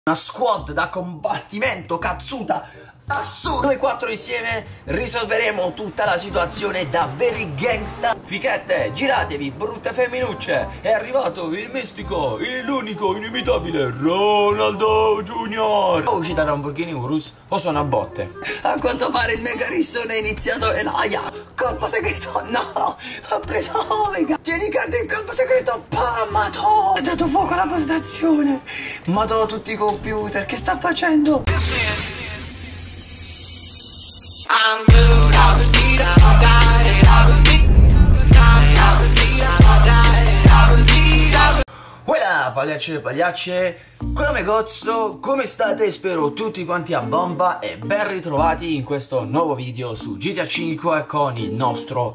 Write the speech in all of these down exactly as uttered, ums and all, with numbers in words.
Una squad da combattimento cazzuta assurdo. Noi quattro insieme risolveremo tutta la situazione da veri gangsta. Fichette, giratevi, brutte femminucce. È arrivato il mistico, l'unico, inimitabile Ronaldo Junior. Ho uscito da Lamborghini Urus o sono a botte? A quanto pare il mega rissone è iniziato e l'aia. Colpo segreto, no. Ho preso Omega. Tieni carta in colpo segreto, pamato. Ha dato fuoco alla postazione. Mato tutti i computer, che sta facendo? Voilà, pagliacce e pagliacce, come gozzo, come state? Spero tutti quanti a bomba e ben ritrovati in questo nuovo video su G T A cinque con il nostro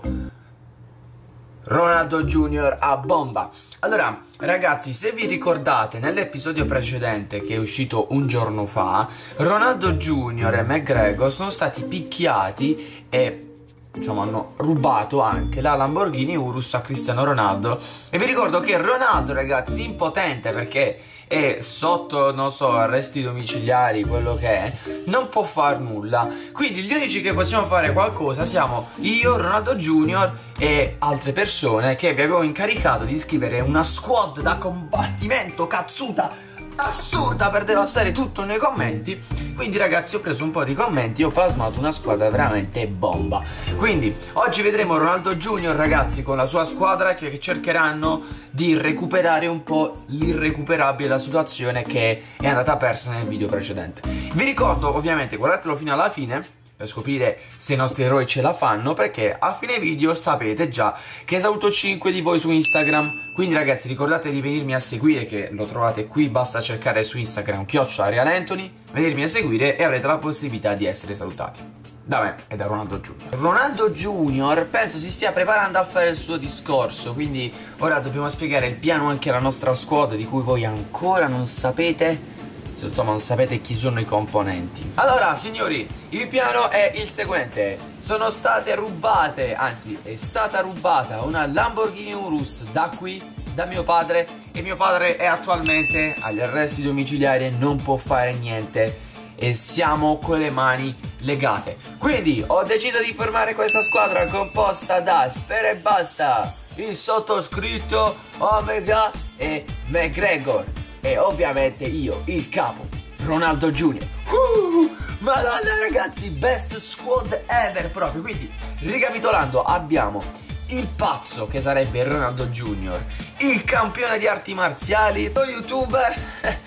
Ronaldo Junior a bomba. Allora ragazzi, se vi ricordate nell'episodio precedente che è uscito un giorno fa, Ronaldo Junior e McGregor sono stati picchiati e insomma hanno rubato anche la Lamborghini Urus a Cristiano Ronaldo. E vi ricordo che Ronaldo, ragazzi, impotente perché è sotto, non so, arresti domiciliari, quello che è, non può far nulla. Quindi gli unici che possiamo fare qualcosa siamo io, Ronaldo Junior e altre persone che vi avevo incaricato di scrivere una squad da combattimento cazzuta assurda per devastare tutto nei commenti. Quindi ragazzi, ho preso un po' di commenti e ho plasmato una squadra veramente bomba. Quindi oggi vedremo Ronaldo Junior, ragazzi, con la sua squadra che cercheranno di recuperare un po' l'irrecuperabile, la situazione che è andata persa nel video precedente. Vi ricordo, ovviamente, guardatelo fino alla fine per scoprire se i nostri eroi ce la fanno, perché a fine video sapete già che saluto cinque di voi su Instagram. Quindi ragazzi, ricordate di venirmi a seguire, che lo trovate qui, basta cercare su Instagram chiocciola Real Anthony, venirmi a seguire e avrete la possibilità di essere salutati da me e da Ronaldo Junior. Ronaldo Junior penso si stia preparando a fare il suo discorso, quindi ora dobbiamo spiegare il piano anche alla nostra squad, di cui voi ancora non sapete, insomma non sapete chi sono i componenti. Allora signori, il piano è il seguente: sono state rubate, anzi è stata rubata una Lamborghini Urus da qui, da mio padre, e mio padre è attualmente agli arresti domiciliari e non può fare niente e siamo con le mani legate. Quindi ho deciso di formare questa squadra composta da Sfera e Basta, il sottoscritto, Omega e McGregor, e ovviamente io, il capo, Ronaldo Junior. uh, Madonna ragazzi, best squad ever proprio. Quindi ricapitolando, abbiamo il pazzo che sarebbe Ronaldo Junior, il campione di arti marziali, lo youtuber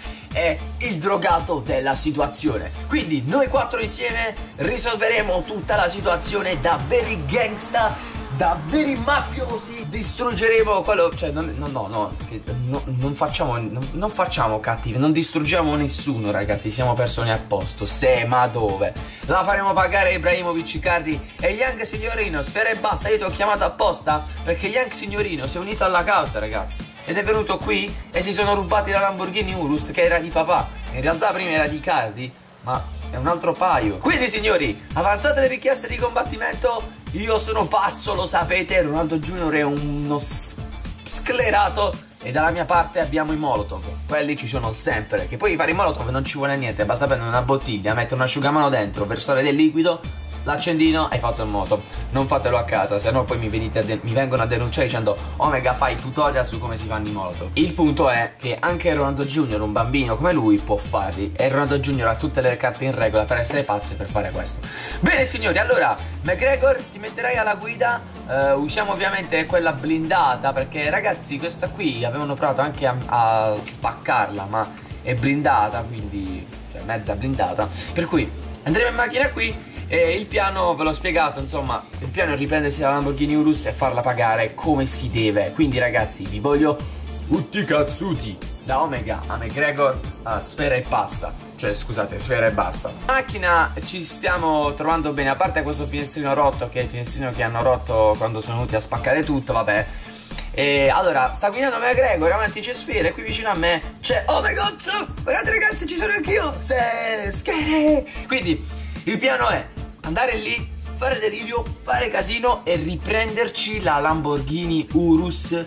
e il drogato della situazione. Quindi noi quattro insieme risolveremo tutta la situazione da veri gangsta, da veri mafiosi. Distruggeremo quello, cioè non, no no no, no non facciamo non, non facciamo cattivi, non distruggiamo nessuno ragazzi, siamo persone a posto. Se ma dove? La faremo pagare Ibrahimovic, Icardi e Young Signorino. Sfera e Basta, io ti ho chiamato apposta perché Young Signorino si è unito alla causa ragazzi, ed è venuto qui e si sono rubati la Lamborghini Urus che era di papà. In realtà prima era di Icardi, ma è un altro paio. Quindi signori, avanzate le richieste di combattimento. Io sono pazzo, lo sapete, Ronaldo Junior è uno sclerato e dalla mia parte abbiamo i molotov. Quelli ci sono sempre, che poi fare i molotov non ci vuole niente, basta prendere una bottiglia, mettere un asciugamano dentro, versare del liquido, l'accendino, hai fatto il molotov. Non fatelo a casa, se no poi mi, venite a mi vengono a denunciare dicendo Omega fai tutorial su come si fanno i molotov. Il punto è che anche Ronaldo Junior, un bambino come lui, può farli, e Ronaldo Junior ha tutte le carte in regola per essere pazzo e per fare questo. Bene signori, allora McGregor, ti metterai alla guida. uh, Usiamo ovviamente quella blindata, perché ragazzi questa qui avevano provato anche a, a spaccarla, ma è blindata, quindi cioè mezza blindata, per cui andremo in macchina qui. E il piano ve l'ho spiegato, insomma, il piano è riprendersi la Lamborghini Urus e farla pagare come si deve. Quindi ragazzi, vi voglio tutti cazzuti, da Omega a McGregor a Sfera e Basta. Cioè scusate, Sfera e Basta. Macchina ci stiamo trovando bene, a parte questo finestrino rotto, che è il finestrino che hanno rotto quando sono venuti a spaccare tutto, vabbè. E allora, sta guidando McGregor, avanti c'è Sfera e qui vicino a me c'è Omega. Guardate ragazzi, ci sono anch'io. Se schere. Quindi il piano è andare lì, fare delirio, fare casino e riprenderci la Lamborghini Urus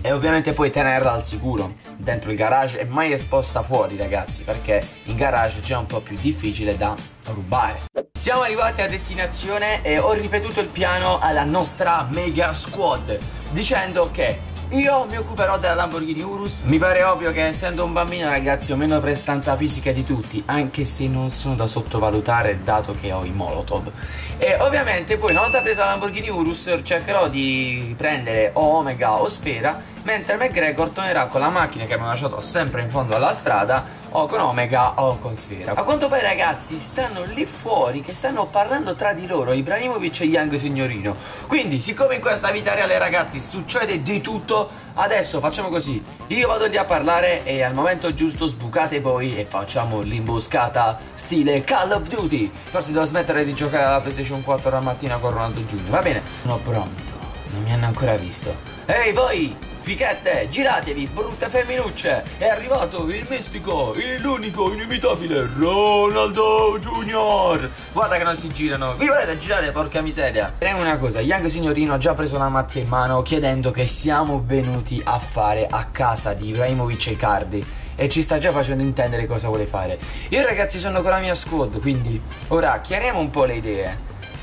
e ovviamente poi tenerla al sicuro dentro il garage e mai esposta fuori, ragazzi, perché in garage c'è un po' più difficile da rubare. Siamo arrivati a destinazione e ho ripetuto il piano alla nostra mega squad dicendo che io mi occuperò della Lamborghini Urus. Mi pare ovvio che essendo un bambino, ragazzi, ho meno prestanza fisica di tutti, anche se non sono da sottovalutare dato che ho i Molotov. E ovviamente poi una volta presa la Lamborghini Urus cercherò di prendere o Omega o Sfera, mentre McGregor tornerà con la macchina che abbiamo lasciato sempre in fondo alla strada, o con Omega o con Sfera. A quanto pare, ragazzi, stanno lì fuori che stanno parlando tra di loro Ibrahimovic e Young Signorino. Quindi siccome in questa vita reale, ragazzi, succede di tutto, adesso facciamo così: io vado lì a parlare e al momento giusto sbucate voi e facciamo l'imboscata stile Call of Duty. Forse devo smettere di giocare alla PlayStation quattro la mattina con Ronaldo Junior Va bene? Sono pronto, non mi hanno ancora visto. Ehi voi fichette, giratevi, brutte femminucce! È arrivato il mistico, l'unico, inimitabile Ronaldo Junior Guarda che non si girano, vi volete girare, porca miseria. Direi una cosa, Young Signorino ha già preso la mazza in mano chiedendo che siamo venuti a fare a casa di Ibrahimovic e Icardi e ci sta già facendo intendere cosa vuole fare. Io, ragazzi, sono con la mia squad, quindi ora chiariamo un po' le idee.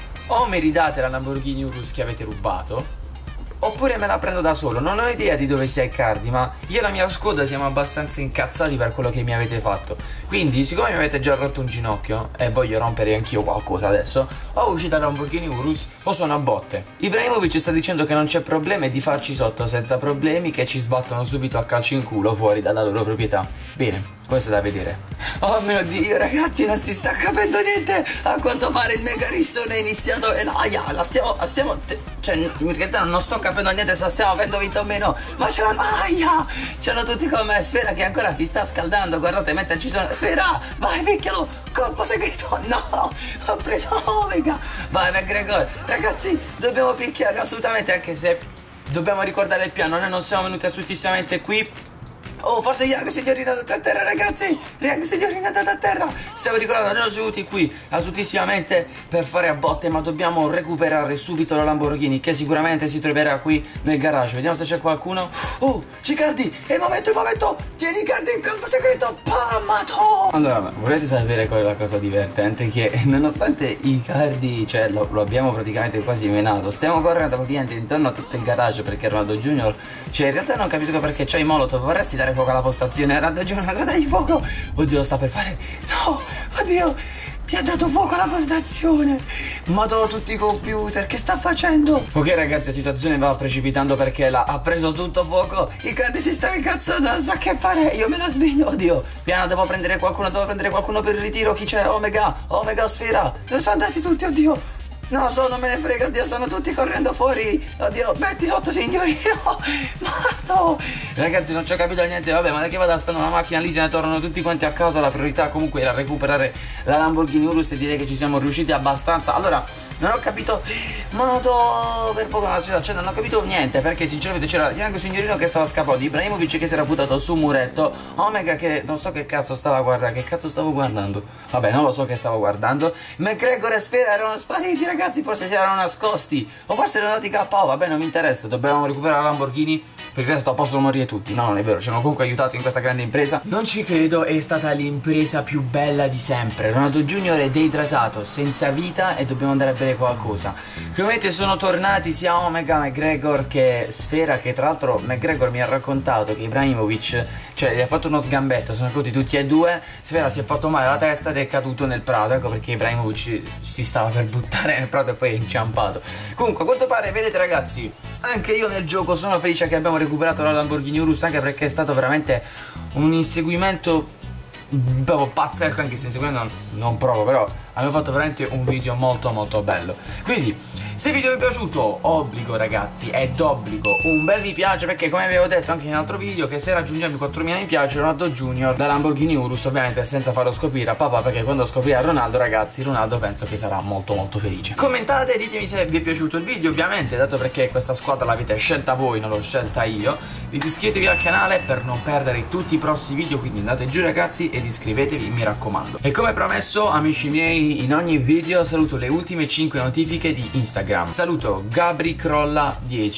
O mi ridate la Lamborghini Urus che avete rubato, oppure me la prendo da solo. Non ho idea di dove sia Icardi, ma io e la mia squadra siamo abbastanza incazzati per quello che mi avete fatto. Quindi, siccome mi avete già rotto un ginocchio e voglio rompere anch'io qualcosa adesso, o uscite da Lamborghini Urus o sono a botte. Ibrahimovic sta dicendo che non c'è problema e di farci sotto senza problemi, che ci sbattono subito a calcio in culo fuori dalla loro proprietà. Bene, questo è da vedere. Oh mio Dio, ragazzi, non si sta capendo niente. A quanto pare il mega rissone è iniziato e no, yeah, la stiamo, la stiamo cioè in realtà non sto capendo niente se la stiamo avendo vinto o meno, ma ce l'hanno, aia, c'hanno tutti come Sfera che ancora si sta scaldando. Guardate mentre ci sono. Sfera, vai, picchialo, colpo segreto. No, ho preso Omega. Vai McGregor, ragazzi, dobbiamo picchiare assolutamente, anche se dobbiamo ricordare il piano. Noi non siamo venuti assolutissimamente qui. Oh, forse Young Signorino è andato a terra, ragazzi. Young Signorino è andato a terra. Stiamo ricordando, noi siamo venuti qui assolutissimamente per fare a botte, ma dobbiamo recuperare subito la Lamborghini, che sicuramente si troverà qui nel garage. Vediamo se c'è qualcuno. Oh, Cicardi, è il momento, è il momento. Tieni Icardi in campo segreto. Pamato. Allora, volete sapere qual è la cosa divertente? Che nonostante Icardi, cioè lo, lo abbiamo praticamente quasi menato, stiamo correndo praticamente intorno a tutto il garage perché Ronaldo Junior, cioè in realtà non capisco perché c'è i Molotov. Vorresti dare fuoco alla postazione, Ronaldo Junior, dagli fuoco. Oddio, lo sta per fare. No, oddio, mi ha dato fuoco alla postazione. Madò, tutti i computer, che sta facendo? Ok, ragazzi, la situazione va precipitando perché la ha preso tutto fuoco. Icardi si sta incazzando, non sa che fare. Io me la sveglio. Oddio, piano, devo prendere qualcuno, devo prendere qualcuno per il ritiro. Chi c'è? Omega, Omega, Sfera. Dove sono andati tutti? Oddio, no, so, non me ne frega, oddio, stanno tutti correndo fuori. Oddio, metti sotto, signorino. Ma no, ragazzi, non ci ho capito niente. Vabbè, ma da che vada, stanno una macchina lì, se ne tornano tutti quanti a casa. La priorità comunque era recuperare la Lamborghini Urus e direi che ci siamo riusciti abbastanza. Allora, non ho capito, ma noto per poco la sfida, cioè non ho capito niente, perché sinceramente c'era Young Signorino che stava scappando, Ibrahimovic che si era buttato su un muretto, Omega che non so che cazzo stava guardando, che cazzo stavo guardando, vabbè, non lo so che stavo guardando, McGregor e Sfera erano spariti, ragazzi, forse si erano nascosti, o forse erano andati K O, vabbè, non mi interessa, dobbiamo recuperare la Lamborghini, per il resto possono morire tutti. No, non è vero, ci hanno comunque aiutato in questa grande impresa. Non ci credo, è stata l'impresa più bella di sempre. Ronaldo Junior è deidratato, senza vita, e dobbiamo andare a bere qualcosa. Come sono tornati sia Omega, McGregor che Sfera, che tra l'altro McGregor mi ha raccontato che Ibrahimovic, cioè gli ha fatto uno sgambetto, sono caduti tutti e due, Sfera si è fatto male alla testa ed è caduto nel prato, ecco perché Ibrahimovic si stava per buttare nel prato e poi è inciampato. Comunque, a quanto pare, vedete ragazzi, anche io nel gioco sono felice che abbiamo recuperato la Lamborghini Urus, anche perché è stato veramente un inseguimento proprio pazzesco, anche se inseguendo non provo, però abbiamo fatto veramente un video molto molto bello. Quindi se il video vi è piaciuto, obbligo ragazzi, è d'obbligo un bel mi piace, perché come avevo detto anche in un altro video, che se raggiungiamo i quattromila mi piace Ronaldo Junior da Lamborghini Urus, ovviamente senza farlo scoprire a papà, perché quando scoprirà Ronaldo, ragazzi, Ronaldo penso che sarà molto molto felice. Commentate, ditemi se vi è piaciuto il video, ovviamente, dato perché questa squadra l'avete scelta voi, non l'ho scelta io. Iscrivetevi al canale per non perdere tutti i prossimi video, quindi andate giù ragazzi ed iscrivetevi, mi raccomando. E come promesso, amici miei, in ogni video saluto le ultime cinque notifiche di Instagram. Saluto Gabri Crolla dieci,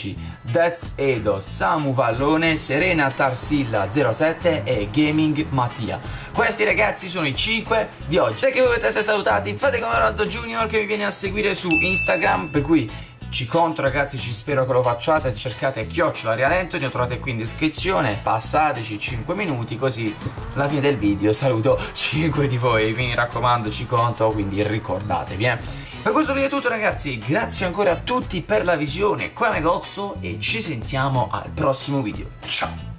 That's Edo, Samu Vallone, Serena Tarsilla zero sette e Gaming Mattia. Questi ragazzi sono i cinque di oggi. Se che voi volete essere salutati, fate come Ronaldo Junior che vi viene a seguire su Instagram, per cui ci conto ragazzi, ci spero che lo facciate, cercate chiocciola Rialento, lo trovate qui in descrizione, passateci cinque minuti così alla fine del video saluto cinque di voi, mi raccomando ci conto, quindi ricordatevi eh. Per questo video è tutto ragazzi, grazie ancora a tutti per la visione, come Gozzo e ci sentiamo al prossimo video, ciao!